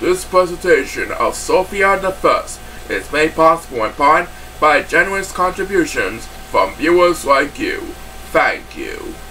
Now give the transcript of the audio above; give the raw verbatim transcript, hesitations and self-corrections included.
This presentation of Sofia the First is made possible in part by generous contributions from viewers like you. Thank you.